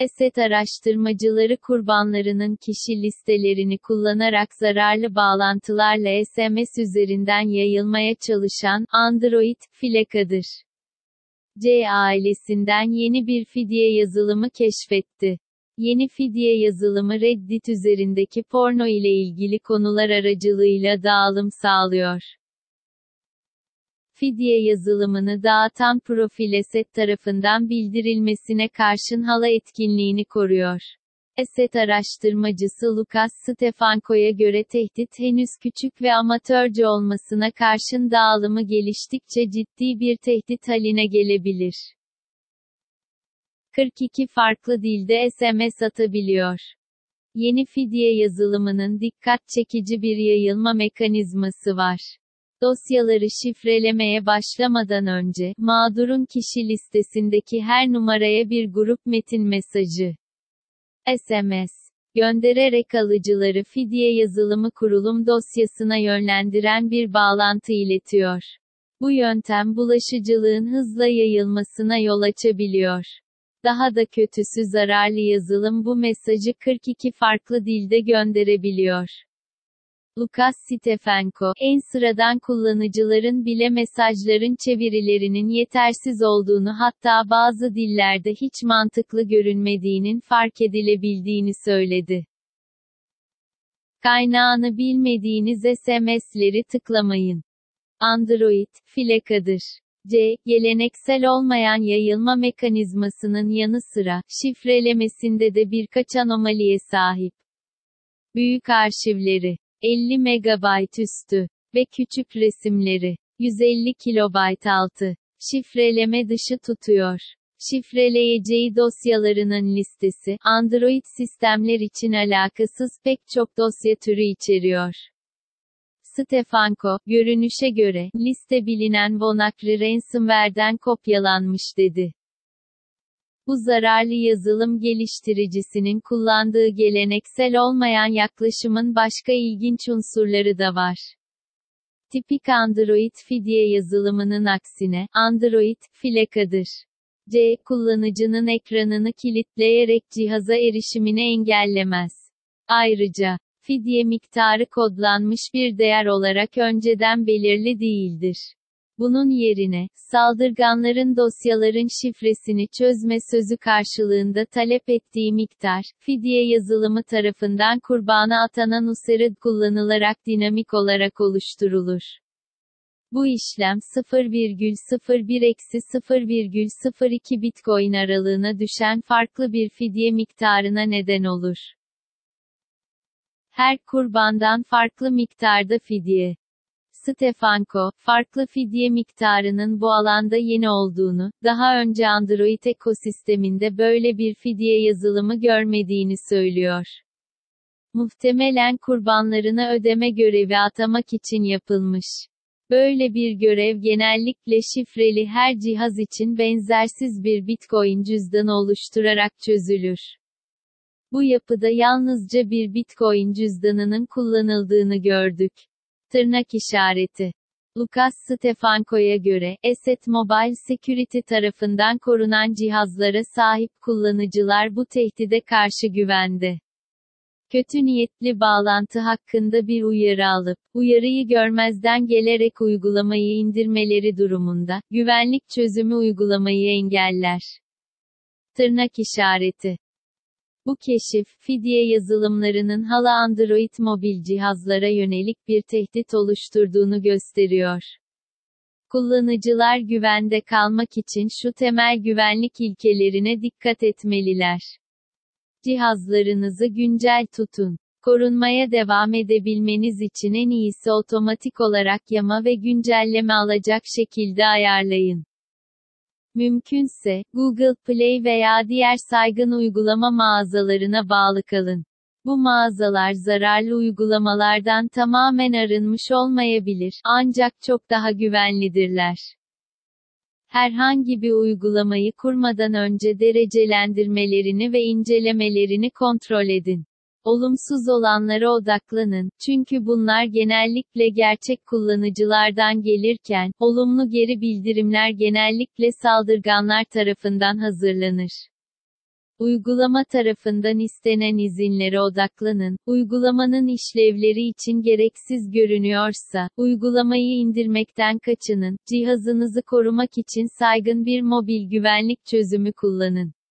Esed araştırmacıları kurbanlarının kişi listelerini kullanarak zararlı bağlantılarla SMS üzerinden yayılmaya çalışan Android filekadır. C ailesinden yeni bir fidye yazılımı keşfetti. Yeni fidye yazılımı Reddit üzerindeki porno ile ilgili konular aracılığıyla dağılım sağlıyor. Fidye yazılımını dağıtan profil Esed tarafından bildirilmesine karşın hala etkinliğini koruyor. Esed araştırmacısı Lucas Stefanko'ya göre tehdit henüz küçük ve amatörce olmasına karşın dağılımı geliştikçe ciddi bir tehdit haline gelebilir. 42 farklı dilde SMS atabiliyor. Yeni fidye yazılımının dikkat çekici bir yayılma mekanizması var. Dosyaları şifrelemeye başlamadan önce, mağdurun kişi listesindeki her numaraya bir grup metin mesajı SMS göndererek alıcıları fidye yazılımı kurulum dosyasına yönlendiren bir bağlantı iletiyor. Bu yöntem bulaşıcılığın hızla yayılmasına yol açabiliyor. Daha da kötüsü zararlı yazılım bu mesajı 42 farklı dilde gönderebiliyor. Lucas Stefanko, en sıradan kullanıcıların bile mesajların çevirilerinin yetersiz olduğunu hatta bazı dillerde hiç mantıklı görünmediğinin fark edilebildiğini söyledi. Kaynağını bilmediğiniz SMS'leri tıklamayın. Android, filekadır. C, geleneksel olmayan yayılma mekanizmasının yanı sıra, şifrelemesinde de birkaç anomaliye sahip. Büyük arşivleri 50 MB üstü ve küçük resimleri 150 KB altı şifreleme dışı tutuyor. Şifreleyeceği dosyalarının listesi, Android sistemler için alakasız pek çok dosya türü içeriyor. Stefanko, görünüşe göre, liste bilinen WannaCry ransomware'den kopyalanmış dedi. Bu zararlı yazılım geliştiricisinin kullandığı geleneksel olmayan yaklaşımın başka ilginç unsurları da var. Tipik Android fidye yazılımının aksine, Android, filekadır. C, kullanıcının ekranını kilitleyerek cihaza erişimini engellemez. Ayrıca, fidye miktarı kodlanmış bir değer olarak önceden belirli değildir. Bunun yerine, saldırganların dosyaların şifresini çözme sözü karşılığında talep ettiği miktar, fidye yazılımı tarafından kurbana atanan usered kullanılarak dinamik olarak oluşturulur. Bu işlem 0,01-0,02 Bitcoin aralığına düşen farklı bir fidye miktarına neden olur. Her kurbandan farklı miktarda fidye. Stefanko, farklı fidye miktarının bu alanda yeni olduğunu, daha önce Android ekosisteminde böyle bir fidye yazılımı görmediğini söylüyor. Muhtemelen kurbanlarına ödeme görevi atamak için yapılmış. Böyle bir görev genellikle şifreli her cihaz için benzersiz bir Bitcoin cüzdanı oluşturarak çözülür. Bu yapıda yalnızca bir Bitcoin cüzdanının kullanıldığını gördük. Tırnak işareti. Lucas Stefanko'ya göre, Esed Mobile Security tarafından korunan cihazlara sahip kullanıcılar bu tehdide karşı güvende. Kötü niyetli bağlantı hakkında bir uyarı alıp, uyarıyı görmezden gelerek uygulamayı indirmeleri durumunda, güvenlik çözümü uygulamayı engeller. Tırnak işareti. Bu keşif, fidye yazılımlarının hala Android mobil cihazlara yönelik bir tehdit oluşturduğunu gösteriyor. Kullanıcılar güvende kalmak için şu temel güvenlik ilkelerine dikkat etmeliler. Cihazlarınızı güncel tutun. Korunmaya devam edebilmeniz için en iyisi otomatik olarak yama ve güncelleme alacak şekilde ayarlayın. Mümkünse, Google Play veya diğer saygın uygulama mağazalarına bağlı kalın. Bu mağazalar zararlı uygulamalardan tamamen arınmış olmayabilir, ancak çok daha güvenlidirler. Herhangi bir uygulamayı kurmadan önce derecelendirmelerini ve incelemelerini kontrol edin. Olumsuz olanlara odaklanın, çünkü bunlar genellikle gerçek kullanıcılardan gelirken, olumlu geri bildirimler genellikle saldırganlar tarafından hazırlanır. Uygulama tarafından istenen izinlere odaklanın. Uygulamanın işlevleri için gereksiz görünüyorsa, uygulamayı indirmekten kaçının. Cihazınızı korumak için saygın bir mobil güvenlik çözümü kullanın.